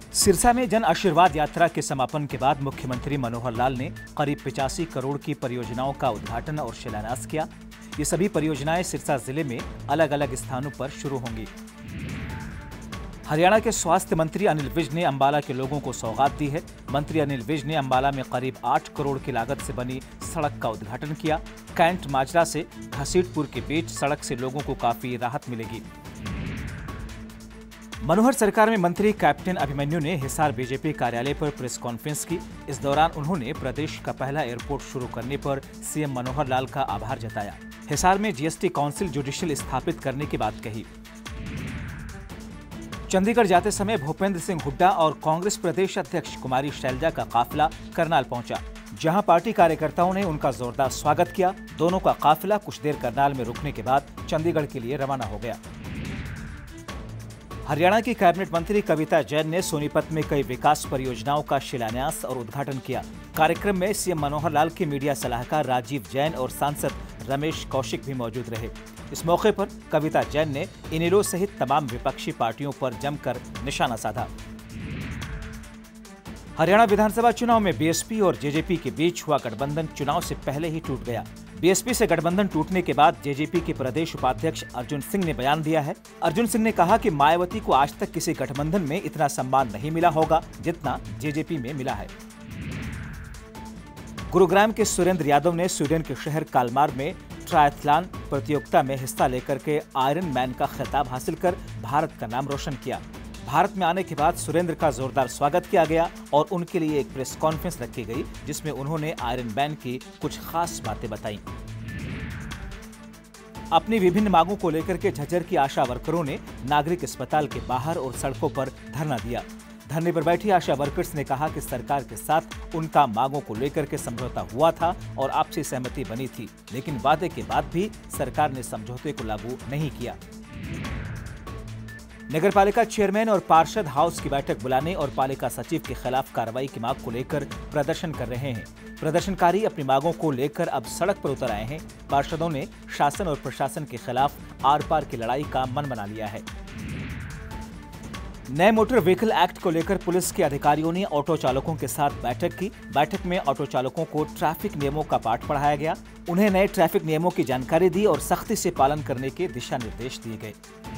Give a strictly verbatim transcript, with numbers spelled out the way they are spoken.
सिरसा में जन आशीर्वाद यात्रा के समापन के बाद मुख्यमंत्री मनोहर लाल ने करीब पचासी करोड़ की परियोजनाओं का उद्घाटन और शिलान्यास किया। ये सभी परियोजनाएं सिरसा जिले में अलग अलग स्थानों पर शुरू होंगी। हरियाणा के स्वास्थ्य मंत्री अनिल विज ने अंबाला के लोगों को सौगात दी है। मंत्री अनिल विज ने अंबाला में करीब आठ करोड़ की लागत से बनी सड़क का उद्घाटन किया। कैंट माजरा से घसीटपुर के बीच सड़क से लोगों को काफी राहत मिलेगी। मनोहर सरकार में मंत्री कैप्टन अभिमन्यु ने हिसार बीजेपी कार्यालय पर प्रेस कॉन्फ्रेंस की। इस दौरान उन्होंने प्रदेश का पहला एयरपोर्ट शुरू करने पर सीएम मनोहर लाल का आभार जताया। हिसार में जीएसटी काउंसिल जुडिशियल स्थापित करने की बात कही। चंडीगढ़ जाते समय भूपेंद्र सिंह हुड्डा और कांग्रेस प्रदेश अध्यक्ष कुमारी शैलजा का काफिला करनाल पहुंचा, जहां पार्टी कार्यकर्ताओं ने उनका जोरदार स्वागत किया। दोनों का काफिला कुछ देर करनाल में रुकने के बाद चंडीगढ़ के लिए रवाना हो गया। हरियाणा की कैबिनेट मंत्री कविता जैन ने सोनीपत में कई विकास परियोजनाओं का शिलान्यास और उद्घाटन किया। कार्यक्रम में सीएम मनोहर लाल के मीडिया सलाहकार राजीव जैन और सांसद रमेश कौशिक भी मौजूद रहे। इस मौके पर कविता जैन ने इनेलो सहित तमाम विपक्षी पार्टियों पर जमकर निशाना साधा। हरियाणा विधानसभा चुनाव में बीएसपी और जेजेपी के बीच हुआ गठबंधन चुनाव से पहले ही टूट गया। बीएसपी से गठबंधन टूटने के बाद जेजेपी के प्रदेश उपाध्यक्ष अर्जुन सिंह ने बयान दिया है। अर्जुन सिंह ने कहा कि मायावती को आज तक किसी गठबंधन में इतना सम्मान नहीं मिला होगा जितना जेजेपी में मिला है। गुरुग्राम के सुरेंद्र यादव ने स्वीडन के शहर कालमार में ट्रायथलॉन प्रतियोगिता में हिस्सा लेकर के आयरन मैन का खिताब हासिल कर भारत का नाम रोशन किया। भारत में आने के बाद सुरेंद्र का जोरदार स्वागत किया गया और उनके लिए एक प्रेस कॉन्फ्रेंस रखी गई, जिसमें उन्होंने आयरन मैन की कुछ खास बातें बताईं। अपनी विभिन्न मांगों को लेकर के झज्जर की आशा वर्करों ने नागरिक अस्पताल के बाहर और सड़कों पर धरना दिया। धरने पर बैठी आशा वर्कर्स ने कहा कि सरकार के साथ उनका मांगों को लेकर के समझौता हुआ था और आपसी सहमति बनी थी, लेकिन वादे के बाद भी सरकार ने समझौते को लागू नहीं किया। नगरपालिका चेयरमैन और पार्षद हाउस की बैठक बुलाने और पालिका सचिव के खिलाफ कार्रवाई की मांग को लेकर प्रदर्शन कर रहे हैं। प्रदर्शनकारी अपनी मांगों को लेकर अब सड़क पर उतर आए हैं। पार्षदों ने शासन और प्रशासन के खिलाफ आर पार की लड़ाई का मन बना लिया है। नए मोटर व्हीकल एक्ट को लेकर पुलिस के अधिकारियों ने ऑटो चालकों के साथ बैठक की। बैठक में ऑटो चालकों को ट्रैफिक नियमों का पाठ पढ़ाया गया। उन्हें नए ट्रैफिक नियमों की जानकारी दी और सख्ती से पालन करने के दिशा निर्देश दिए गए।